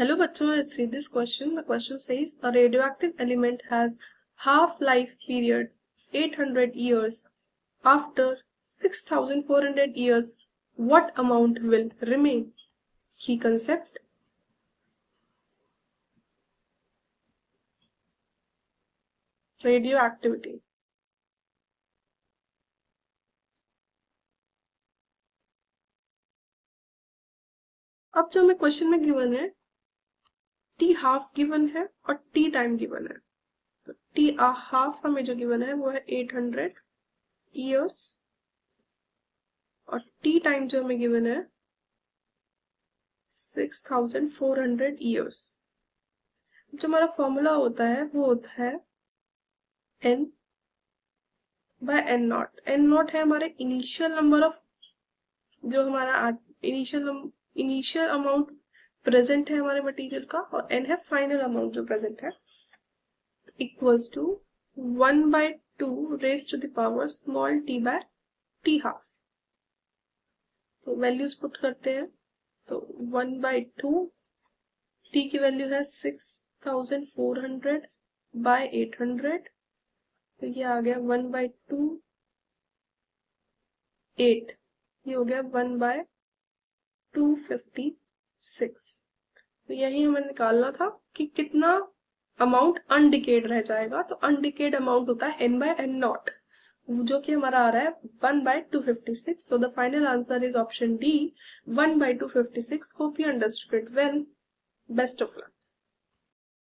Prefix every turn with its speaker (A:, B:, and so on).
A: Hello bachcho, let's read this question. The question says a radioactive element has half-life period 800 years. After 6400 years, what amount will remain? Key concept. Radioactivity. अब जो हमें question में given है T half given है और T time given है। तो T half हमें जो गिवन है वो है 800 ईयर्स और टी टाइम जो हमें गिवन है 6400 ईयर्स। जो हमारा फॉर्मूला होता है वो होता है n by n not. N not है हमारे इनिशियल नंबर ऑफ जो हमारा इनिशियल अमाउंट प्रेजेंट है हमारे मटेरियल का और n है फाइनल अमाउंट जो प्रेजेंट है equals to 1/2 raise to the power small t by t half. तो वैल्यूज पुट करते हैं तो 1/2 t की वैल्यू है 6400 बाय 800 तो ये आ गया 1/2 8 ये हो गया 1/256। तो यही हमें निकालना था कि कितना अमाउंट अनडिकेड रह जाएगा। तो अनडिकेड अमाउंट होता है n बाय एन नॉट जो कि हमारा आ रहा है 1/256। So the final answer is option D 1/256। Hope you understood it well. Best of luck.